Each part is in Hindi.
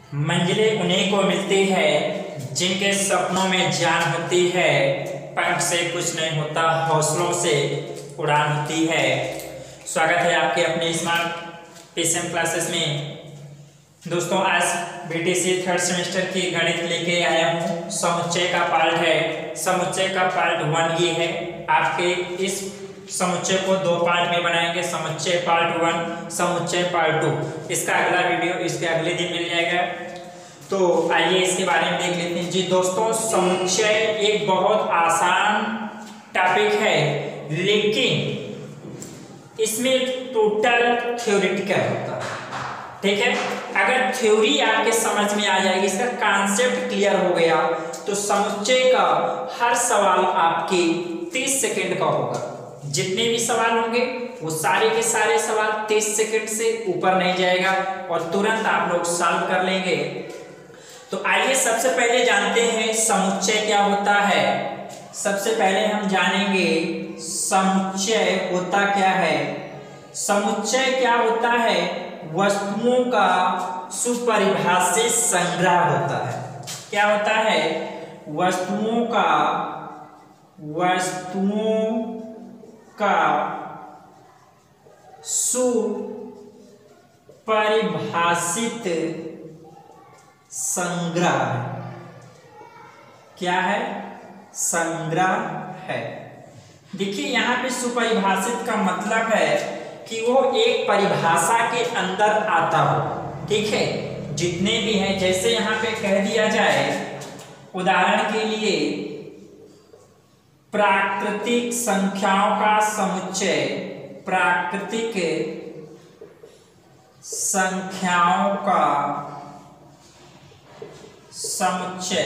मंजिलें उन्हीं को मिलती है जिनके सपनों में जान होती है, पंख से कुछ नहीं होता, हौसलों से उड़ान होती है। स्वागत है आपके अपने स्मार्ट पीसीएम क्लासेस में। दोस्तों, आज बीटीसी थर्ड सेमेस्टर की गणित लेके आया हूँ। समुच्चय का पार्ट है। समुच्चय का पार्ट 1 ये है। आपके इस समुच्चय को 2 पार्ट में बनाएंगे, समुच्चय पार्ट 1, समुच्चय पार्ट 2। इसका अगला वीडियो इसके अगले दिन मिल जाएगा। तो आइए इसके बारे में देख लेते हैं। जी दोस्तों, समुच्चय एक बहुत आसान टॉपिक है, लेकिन इसमें टोटल थ्योरेटिकल होता है। ठीक है, अगर थ्योरी आपके समझ में आ जाएगी, इसका कॉन्सेप्ट क्लियर हो गया, तो समुच्चय का हर सवाल आपके 30 सेकंड का होगा। जितने भी सवाल होंगे वो सारे के सारे सवाल 30 सेकंड से ऊपर नहीं जाएगा और तुरंत आप लोग सॉल्व कर लेंगे। तो आइए सबसे पहले जानते हैं समुच्चय क्या होता है। सबसे पहले हम जानेंगे समुच्चय होता क्या है। समुच्चय क्या होता है? वस्तुओं का सुपरिभाषित संग्रह होता है। क्या होता है? वस्तुओं का सुपरिभाषित संग्रह। क्या है? संग्रह है। देखिए, यहाँ पे सुपरिभाषित का मतलब है कि वो एक परिभाषा के अंदर आता हो। ठीक है, जितने भी हैं, जैसे यहाँ पे कह दिया जाए, उदाहरण के लिए प्राकृतिक संख्याओं का समुच्चय, प्राकृतिक संख्याओं का समुच्चय।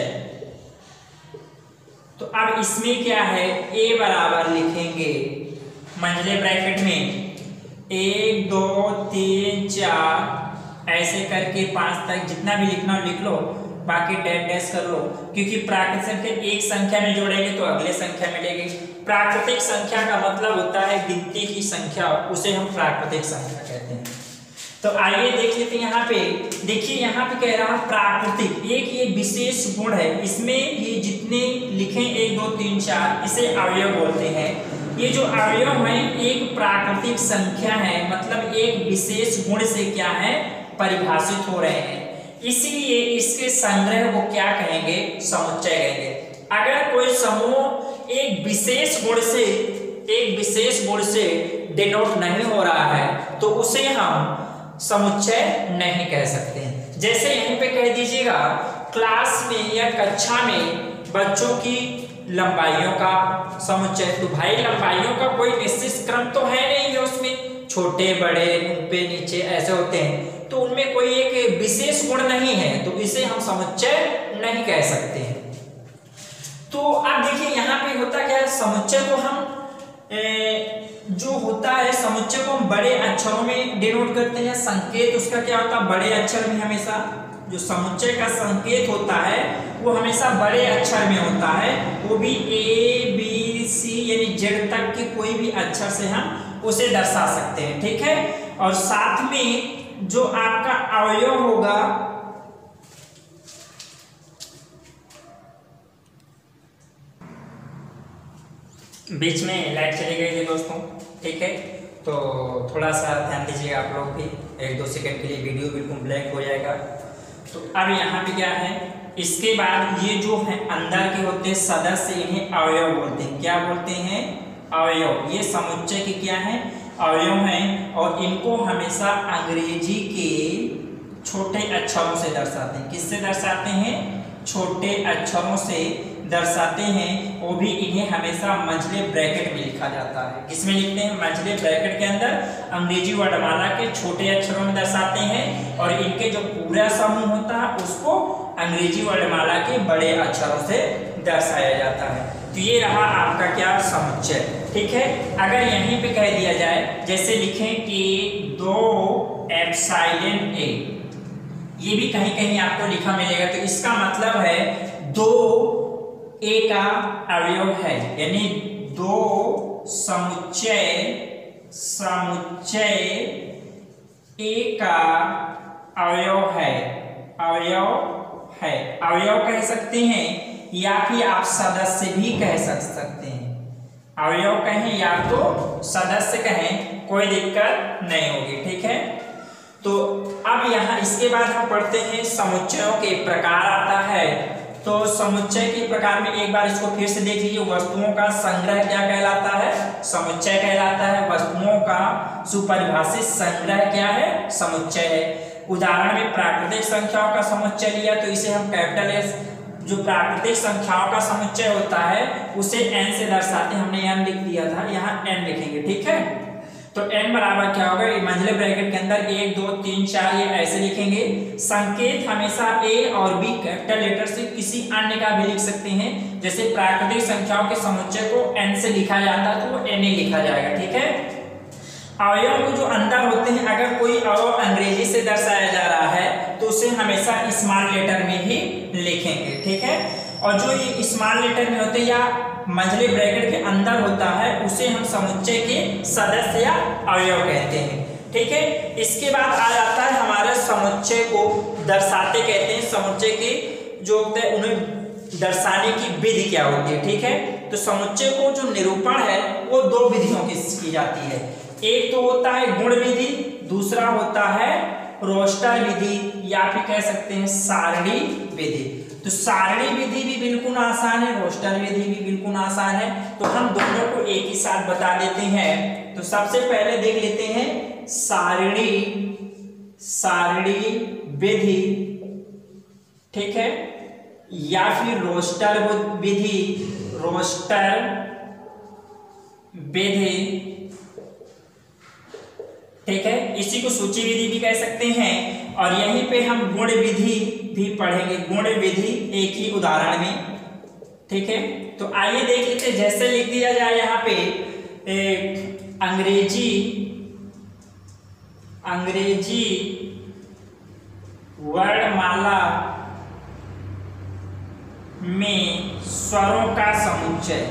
तो अब इसमें क्या है? a बराबर लिखेंगे मंझले ब्रैकेट में 1 2 3 4 ऐसे करके 5 तक, जितना भी लिखना हो लिख लो, बाकी डैश डैश कर लो, क्योंकि प्राकृतिक संख्या एक संख्या में जोड़ेंगे तो अगले संख्या मिलेगी। प्राकृतिक संख्या का मतलब होता है गिनती की संख्या, उसे हम प्राकृतिक संख्या कहते हैं। तो आइए देख लेते हैं। यहाँ पे देखिए, यहाँ पे कह रहा है प्राकृतिक, एक ये विशेष गुण है। इसमें ये जितने लिखे 1 2 3 4, इसे अवयव बोलते हैं। ये जो अवयव है एक प्राकृतिक संख्या है, मतलब एक विशेष गुण से क्या है? परिभाषित हो रहे हैं। इसीलिए इसके संग्रह को क्या कहेंगे? समुच्चय कहेंगे। अगर कोई समूह एक विशेष गुण से डिनोट नहीं हो रहा है तो उसे हम समुच्चय नहीं कह सकते हैं। जैसे यहीं पे कह दीजिएगा, क्लास में या कक्षा में बच्चों की लंबाइयों का समुच्चय। तो भाई, लंबाइयों का कोई निश्चित क्रम तो है नहीं है, उसमें छोटे बड़े ऊपर नीचे ऐसे होते हैं, तो उनमें कोई एक विशेष गुण नहीं है, तो इसे हम समुच्चय नहीं कह सकते हैं। तो अब देखिए, यहाँ पे होता क्या है? समुच्चय को हम जो होता है, समुच्चय को हम बड़े अक्षरों में डिनोट करते हैं। संकेत उसका क्या होता है? बड़े अक्षर में। हमेशा जो समुच्चय का संकेत होता है वो हमेशा बड़े अक्षर में होता है, वो भी A B C यानी Z तक के कोई भी अक्षर से हम उसे दर्शा सकते हैं। ठीक है, और साथ में जो आपका अवयव होगा, बीच में लाइट चली गई थी दोस्तों। ठीक है, तो थोड़ा सा ध्यान दीजिएगा आप लोग भी। 1-2 सेकंड के लिए वीडियो बिल्कुल ब्लैक हो जाएगा। तो अब यहाँ पे क्या है? इसके बाद ये जो है अंदर के होते हैं सदस्य, इन्हें अवयव बोलते हैं। क्या बोलते हैं? अवयव। ये समुच्चय के क्या है? अवयव हैं, और इनको हमेशा अंग्रेजी के छोटे अक्षरों से दर्शाते हैं। किससे दर्शाते हैं? छोटे अक्षरों से दर्शाते हैं। वो भी इन्हें हमेशा मंझले ब्रैकेट में लिखा जाता है। किसमें लिखते हैं? मंझले ब्रैकेट के अंदर अंग्रेजी वर्णमाला के छोटे अक्षरों में दर्शाते हैं, और इनके जो पूरा समूह होता है उसको अंग्रेजी वर्णमाला के बड़े अक्षरों से दर्शाया जाता है। तो ये रहा आपका क्या? समुच्चय। ठीक है, अगर यहीं पे कह दिया जाए, जैसे लिखें कि 2 एप्सिलॉन A, ये भी कहीं कहीं आपको लिखा मिलेगा, तो इसका मतलब है 2 A का अवयव है, यानी 2 समुच्चय A का अवयव है। अवयव है, अवयव कह सकते हैं या फिर आप सदस्य भी कह सकते हैं। अवयव कहें या तो सदस्य कहें, कोई दिक्कत नहीं होगी, ठीक है। तो अब यहाँ इसके बाद हम पढ़ते हैं समुच्चयों के प्रकार आता है। तो समुच्चय के प्रकार में एक बार इसको फिर से देख लीजिए। वस्तुओं का संग्रह क्या कहलाता है? समुच्चय कहलाता है। वस्तुओं का सुपरिभाषित संग्रह क्या है? समुच्चय है। उदाहरण में प्राकृतिक संख्याओं का समुच्चय लिया तो इसे हम कैपिटल एस, जो प्राकृतिक संख्याओं का समुच्चय होता है उसे n से दर्शाते हैं। हमने n लिख दिया था, यहाँ n लिखेंगे, ठीक है। तो n बराबर क्या होगा? मंझले ब्रैकेट के अंदर 1 2 3 4 ये ऐसे लिखेंगे। संकेत हमेशा a और b कैपिटल लेटर से किसी अन्य का भी लिख सकते हैं। जैसे प्राकृतिक संख्याओं के समुच्चय को n से लिखा जाता है तो वो n ही लिखा जाएगा, ठीक है। अवयव को जो अंदर होते हैं, अगर कोई अवयव अंग्रेजी से दर्शाया जा रहा है तो उसे हमेशा स्मॉल लेटर में ही लिखेंगे, ठीक है। और जो ये स्मॉल लेटर में होते हैं या मंझले ब्रैकेट के अंदर होता है उसे हम समुच्चय के सदस्य या अवयव कहते हैं, ठीक है। इसके बाद आ जाता है हमारे समुच्चय को दर्शाते कहते हैं। समुच्चय के जो होते हैं उन्हें दर्शाने की विधि क्या होती है, ठीक है। तो समुच्चय को जो निरूपण है वो 2 विधियों की जाती है। एक तो होता है गुण विधि, दूसरा होता है रोस्टर विधि या फिर कह सकते हैं सारणी विधि। तो सारणी विधि भी बिल्कुल आसान है, रोस्टर विधि भी बिल्कुल आसान है। तो हम दोनों को एक ही साथ बता देते हैं। तो सबसे पहले देख लेते हैं सारणी विधि, ठीक है, या फिर रोस्टर विधि, ठीक है। इसी को सूची विधि भी कह सकते हैं। और यहीं पे हम गुण विधि भी पढ़ेंगे, गुण विधि एक ही उदाहरण में, ठीक है। तो आइए देख लेते हैं। जैसे लिख दिया जाए यहाँ पे अंग्रेजी वर्णमाला में स्वरों का समुच्चय,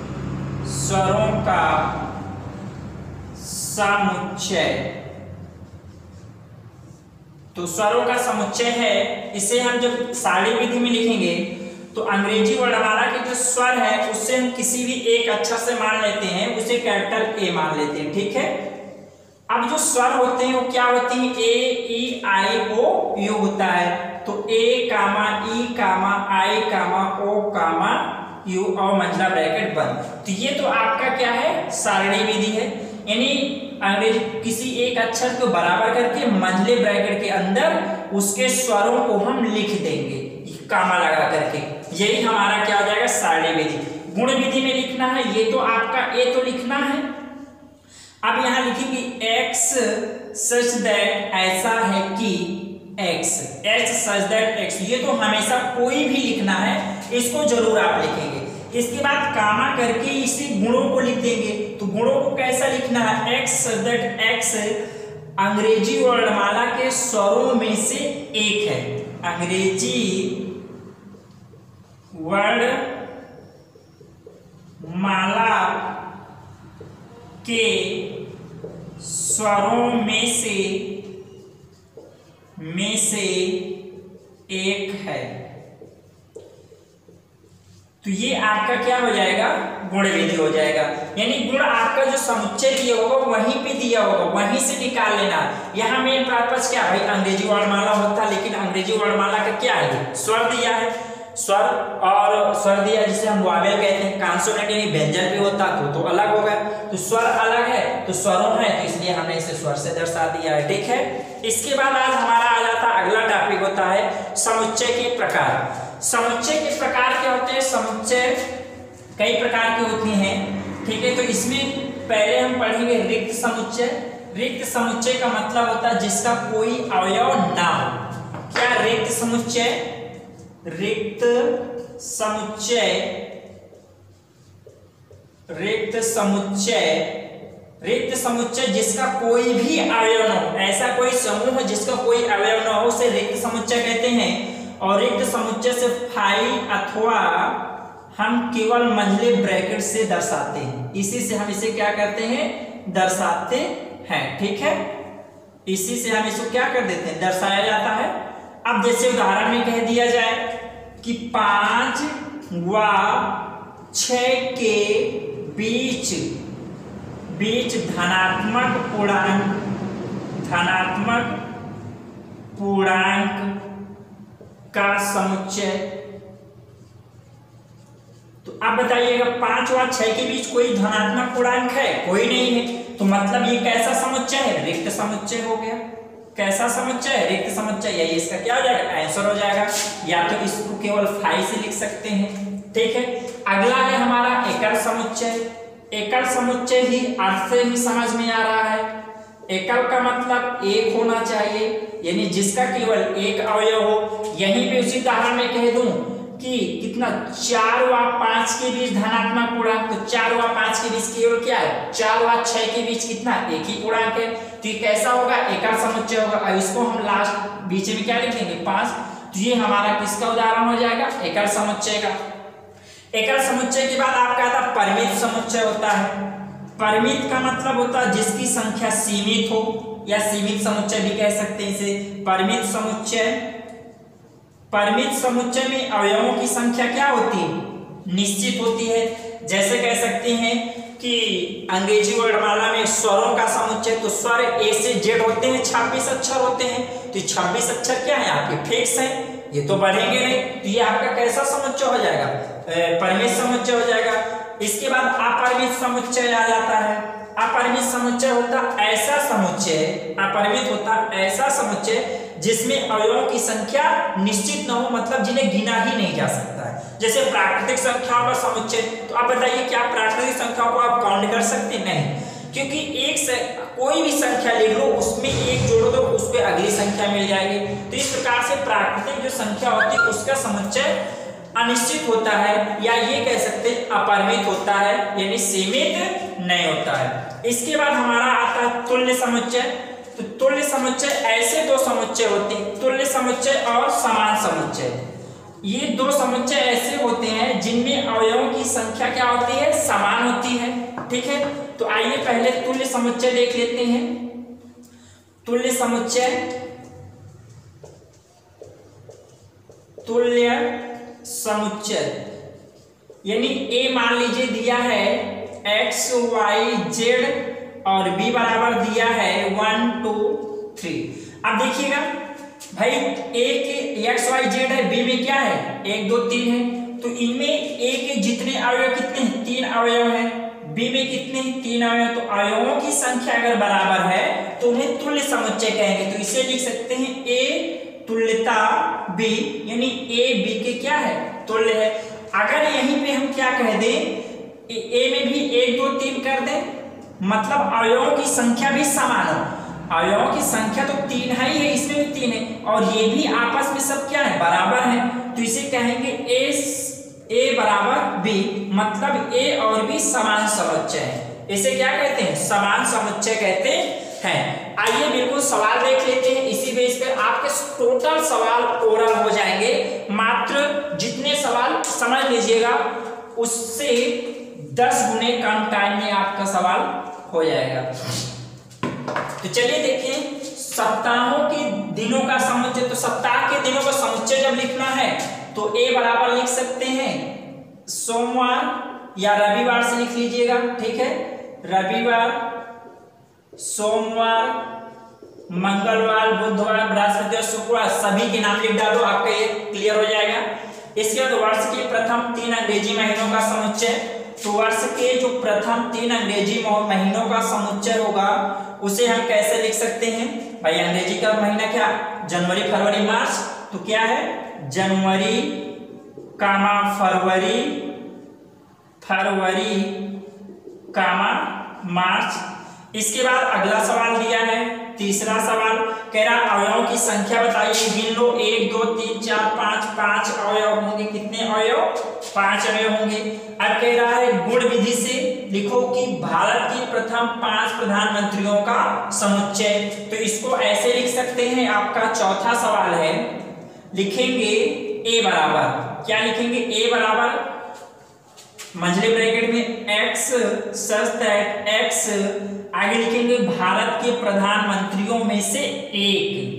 तो स्वरों का समुच्चय है। इसे हम जब सारणी विधि में लिखेंगे तो अंग्रेजी वर्णमाला के जो स्वर है उससे हम किसी भी एक अक्षर से मान लेते हैं, उसे कैपिटल ए मान लेते हैं, ठीक है। अब जो स्वर होते हैं वो क्या होते हैं? ए ई आई ओ यू होता है। तो ए कामा ई कामा आई कामा ओ कामा यू और मंझला ब्रैकेट बंद। तो ये तो आपका क्या है? सारणी विधि है। यानी अंग्रेजी किसी एक अक्षर को बराबर करके मंझले ब्रैकेट के अंदर उसके स्वरों को हम लिख देंगे कामा लगा करके। यही हमारा क्या हो जाएगा? सारणी विधि। गुण विधि में लिखना है, ये तो आपका ए तो लिखना है। अब यहां लिखेंगे x सच दैट, ऐसा है कि x, h such that x। ये तो हमेशा कोई भी लिखना है, इसको जरूर आप लिखेंगे। इसके बाद कामा करके इसी गुणों को लिख देंगे। तो गुणों को कैसा लिखना है? x सच दैट x अंग्रेजी वर्णमाला के स्वरों में से एक है। अंग्रेजी वर्णमाला के स्वरों में से एक है। तो ये आपका क्या हो जाएगा? गुण विधि हो जाएगा। यानी गुण आपका जो समुच्चय दिया होगा वहीं पे दिया होगा, वहीं से निकाल लेना। यहाँ मेन पर्पस क्या है भाई? अंग्रेजी वर्णमाला होता, लेकिन अंग्रेजी वर्णमाला का क्या है? स्वर दिया है, स्वर और स्वर दिया जिसे हम वॉवेल कहते हैं। कॉन्सोनेंट यानी व्यंजन भी होता तो अलग होगा। तो स्वर अलग है तो स्वरों है, तो इसलिए हमने इसे स्वर से दर्शा दिया है, ठीक है। इसके बाद आज हमारा आ जाता अगला टॉपिक होता है समुच्चय के प्रकार। समुच्चय के प्रकार क्या होते हैं? समुच्चय कई प्रकार के होते हैं, ठीक है। तो इसमें पहले हम पढ़ेंगे रिक्त समुच्चय। रिक्त समुच्चय का मतलब होता है जिसका कोई अवयव ना हो। क्या रिक्त समुच्चय? रिक्त समुच्चय जिसका कोई भी अवयव न हो। ऐसा कोई समूह जिसका कोई अवयव न हो उसे रिक्त समुच्चय कहते हैं। और रिक्त समुच्चय से फाइल अथवा हम केवल मंझले ब्रैकेट से दर्शाते हैं। इसी से हम इसे क्या करते हैं? दर्शाते हैं, ठीक है। इसी से हम इसको क्या कर देते हैं? दर्शाया जाता है। अब जैसे उदाहरण में कह दिया जाए कि 5 व 6 के बीच धनात्मक पूर्णांक का समुच्चय। तो आप बताइएगा 5 व 6 के बीच कोई धनात्मक पूर्णांक है? कोई नहीं है। तो मतलब ये कैसा समुच्चय है? रिक्त समुच्चय हो गया। कैसा समुच्चय है? रिक्त समुच्चय। यही इसका क्या हो जाएगा? आंसर हो जाएगा। या तो इसको केवल फाई से लिख सकते हैं। ठीक है। अगला है हमारा एकल समुच्चय। एकल समुच्चय ही अर्थ से ही समझ में आ रहा है। एकल का मतलब एक होना चाहिए, यानी जिसका केवल एक अवयव हो। यहीं पे उसी उदाहरण में कह दूं कि कितना 4 व 5 के बीच धनात्मक पूर्णांक, तो 4 व 5 के बीच केवल क्या है? 4 व 6 के बीच कितना? एक ही पूर्णांक है। तो ये कैसा होगा? एकल समुच्चय होगा। अब इसको हम लास्ट बीच में क्या लिख देंगे? 5। तो ये हमारा किसका उदाहरण हो जाएगा? एकल समुच्चय का। एकल समुच्चय के बाद आपका आता परिमित समुच्चय होता है। परिमित का मतलब होता है जिसकी संख्या सीमित हो, या सीमित समुच्चय भी कह सकते हैं इसे। परिमित समुच्चय में अवयवों की संख्या क्या होती है? निश्चित होती है। जैसे कह सकते हैं कि अंग्रेजी वर्णमाला में स्वरों का समुच्चय, तो स्वर ए से जेड होते हैं, 26 अक्षर होते हैं। तो 26 अक्षर क्या है? आपके फिक्स हैं, ये तो बढ़ेंगे नहीं। तो ये आपका कैसा समुच्चय हो जाएगा? परिमित समुच्चय हो जाएगा। इसके बाद अपरिमित समुच्चय आ जाता है। अपरिमित समुच्चय होता ऐसा समुच्चय, अपरिमित होता ऐसा समुच्चय जिसमें अवयवों की संख्या निश्चित न हो, मतलब जिन्हें गिना ही नहीं जा सकता है। जैसे प्राकृतिक संख्याओं का समुच्चय। तो आप बताइए क्या प्राकृतिक संख्याओं को आप काउंट कर सकते हैं? नहीं, क्योंकि एक से कोई भी संख्या ले लो, उसमें एक जोड़ दो, उस पर अगली संख्या मिल जाएगी। तो इस प्रकार से प्राकृतिक जो संख्या होती है उसका समुच्चय अनिश्चित होता है, या ये कह सकते हैं अपरिमित होता है, यानी सीमित नहीं होता है। इसके बाद हमारा आता है तुल्य समुच्चय। तो तुल्य समुच्चय ऐसे दो समुच्चय होते हैं, तुल्य समुच्चय और समान समुच्चय। ये दो समुच्चय ऐसे होते हैं जिनमें अवयवों की संख्या क्या होती है? समान होती है। ठीक है। तो आइए पहले तुल्य समुच्चय देख लेते हैं। तुल्य समुच्चय यानी ए मान लीजिए दिया है x y z और b बराबर दिया है 1 2 3। अब देखिएगा भाई a के x y z है, b में क्या है? 1 2 3 है। तो इनमें a के जितने अवयव कितने हैं? 3 अवयव हैं। b में कितने? 3 अवयव। तो अवयवों की संख्या अगर बराबर है तो उन्हें तुल्य समुच्चय कहेंगे। तो इसे लिख सकते हैं a तुल्यता b, यानी a b के क्या है? तुल्य है। अगर यहीं पे हम क्या कह दें, a में भी 1 2 3 कर दें, मतलब अवयवों की संख्या भी समान हो। अवयवों की संख्या तो 3 है ही है, इसमें भी 3 है, और ये भी आपस में सब क्या है? बराबर है। तो इसे कहेंगे a बराबर b, मतलब a और b समान समुच्चय है। इसे क्या कहते हैं? समान समुच्चय कहते हैं। आइए बिल्कुल सवाल देख लेते हैं। इसी बेस पे आपके टोटल सवाल ओरल हो जाएंगे। मात्र जितने सवाल समझ लीजिएगा उससे 10 गुने कम टाइम में आपका सवाल हो जाएगा। तो चलिए देखिए, सप्ताहों के दिनों का समुच्चय। तो सप्ताह के दिनों का समुच्चय जब लिखना है तो a बराबर लिख सकते हैं सोमवार या रविवार से लिख लीजिएगा। ठीक है। रविवार, सोमवार, मंगलवार, बुधवार, बृहस्पति और शुक्रवार सभी के नाम लिख डालो, आपका ये क्लियर हो जाएगा। इसके बाद वर्ष के प्रथम 3 अंग्रेजी महीनों का समुच्चय। तो वर्ष के जो प्रथम 3 अंग्रेजी महीनों का समुच्चय होगा उसे हम कैसे लिख सकते हैं? भाई अंग्रेजी का महीना क्या? जनवरी, फरवरी, मार्च। तो क्या है? जनवरी, फरवरी, मार्च। इसके बाद अगला सवाल दिया है, तीसरा सवाल कह रहा अवयवों की संख्या बताइए, गिन लो। 1 2 3 4 5, 5 अवयव होंगे। कितने अवयव? 5 अवयव होंगे। अब कह रहा है गुण विधि से लिखो कि भारत के प्रथम 5 प्रधानमंत्रियों का समुच्चय। तो इसको ऐसे लिख सकते हैं, आपका चौथा सवाल है, लिखेंगे a बराबर, क्या लिखेंगे? a बराबर मंझले ब्रैकेट में x सच x, आगे लिखेंगे भारत के प्रधानमंत्रियों में से एक,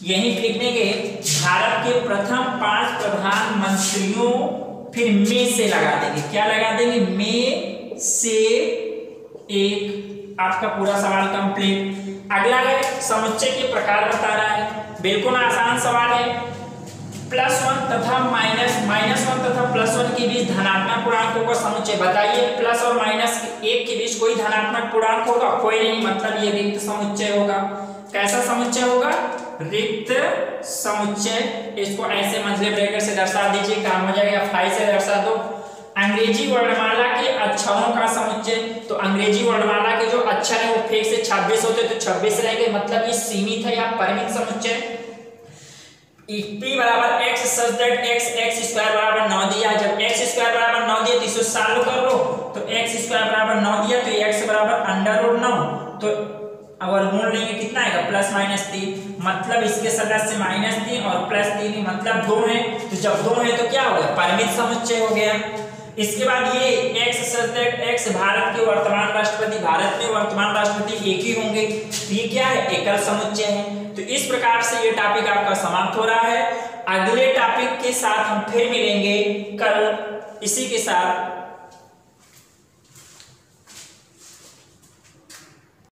यहीं लिख देंगे भारत के प्रथम 5 प्रधानमंत्रियों, फिर में से लगा देंगे। क्या लगा देंगे? में से एक। आपका पूरा सवाल कंप्लीट। अगला है समुच्चय के प्रकार बता रहा है। बिल्कुल आसान सवाल है। +1 तथा -1 तथा +1 के बीच धनात्मक पूर्णांकों का समुच्चय बताइए। प्लस और -1 के बीच कोई धनात्मक पूर्णांक होगा? कोई नहीं, मतलब ये रिक्त समुच्चय होगा। कैसा समुच्चय होगा? रिक्त समुच्चय। इसको ऐसे मंझले ब्रैकेट से दर्शा दीजिए, काम हो जाएगा। 5 से दर्शा दो। अंग्रेजी वर्णमाला के अक्षरों का समुच्चय। तो अंग्रेजी वर्णमाला के जो अक्षर है वो फेक से 26 होते, तो 26 रहेंगे, मतलब ये सीमित है या परिमित समुच्चय। p बराबर x such that x square बराबर 9 दिया। जब x स्क्वायर बराबर 9 दिया तो इसको सॉल्व कर लो। तो x स्क्वायर बराबर 9 दिया तो x बराबर √9। तो अगर मूल लेंगे कितना आएगा? +-3। मतलब इसके सदस्य -3 और +3, मतलब 2 है। तो जब 2 है तो क्या हो गया? परिमित समुच्चय हो गया। इसके बाद ये x such that x Bharat के वर्तमान राष्ट्रपति, भारत में वर्तमान राष्ट्रपति एक ही होंगे। ये क्या है? एकल समुच्चय है। तो इस प्रकार से ये टॉपिक आपका समाप्त हो रहा है। अगले टॉपिक के साथ हम फिर मिलेंगे कल इसी के साथ।